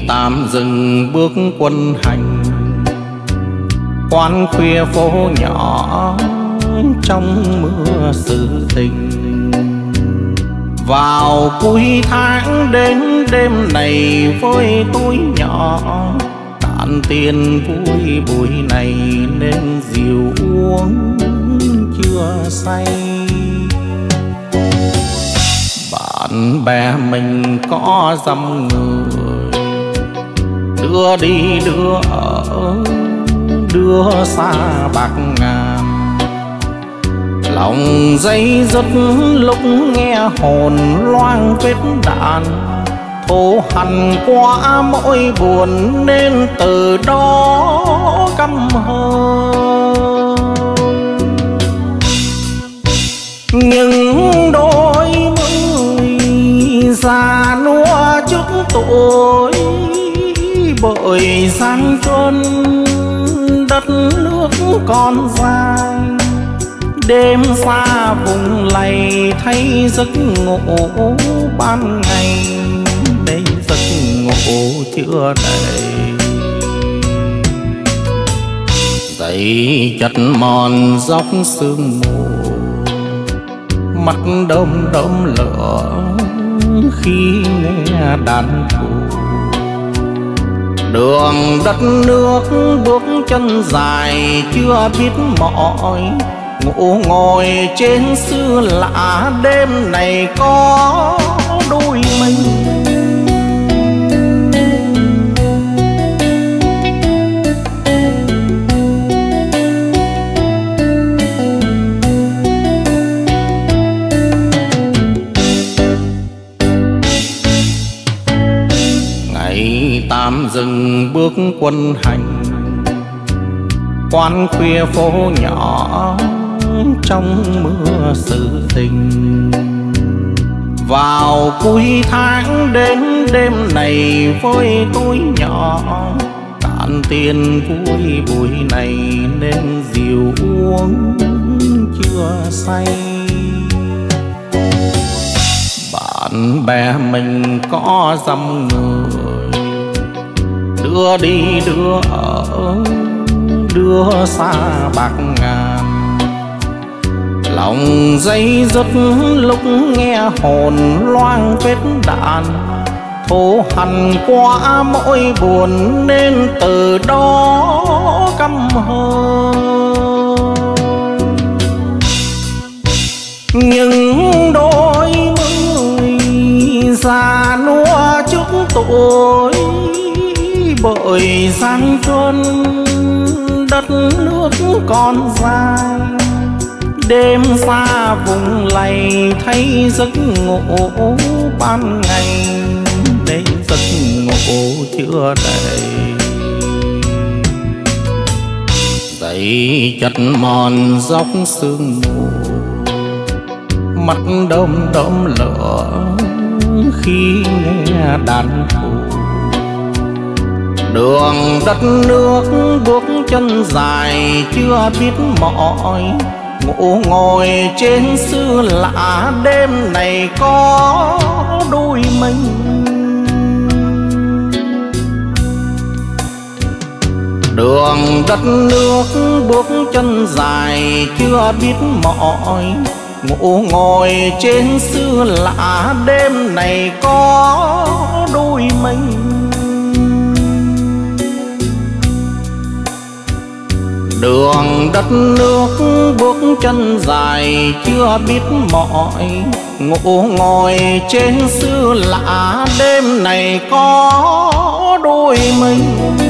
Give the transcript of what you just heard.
tạm dừng bước quân hành, quán khuya phố nhỏ trong mưa sự tình. Vào cuối tháng đến đêm này với túi nhỏ, cạn tiền vui buổi này nên rượu uống chưa say. Bạn bè mình có dăm người, đưa đi đưa ở, đưa xa bạc ngàn. Lòng dây dứt lúc nghe hồn loang vết đạn, thô hằn qua mỗi buồn nên từ đó căm hờn. Những đôi mươi già nua trước tuổi, bởi gian truân đất nước còn dài. Đêm xa vùng lầy thấy giấc ngủ ban ngày, đây giấc ngủ chưa đầy. Dậy chật mòn dốc sương mù, mắt đom đóm lửa khi nghe đàn thù. Đường đất nước bước chân dài chưa biết mỏi, ngủ ngồi trên xưa lạ đêm này có đôi mình. Ngày tạm dừng bước quân hành, quán khuya phố nhỏ trong mưa sự tình. Vào cuối tháng đến đêm này với túi nhỏ, cạn tiền vui buổi này nên rượu uống chưa say. Bạn bè mình có dăm người, đưa đi đưa ở, đưa xa bạc ngàn. Lòng dây dứt lúc nghe hồn loang vết đạn, thô hằn qua mỗi buồn nên từ đó căm hờn. Những đôi mươi già nua trước tuổi, bởi gian truân đất nước còn dài. Đêm xa vùng lầy thấy giấc ngủ ban ngày, đây giấc ngủ chưa đầy. Dậy chật mòn dốc sương mù, mắt đom đóm lửa khi nghe đàn thù. Đường đất nước bước chân dài chưa biết mỏi, ngủ ngồi trên xưa lạ đêm này có đôi mình. Đường đất nước bước chân dài chưa biết mỏi, ngủ ngồi trên xưa lạ đêm này có đôi mình. Đường đất nước bước chân dài chưa biết mỏi, ngủ ngồi trên xưa lạ đêm này có đôi mình.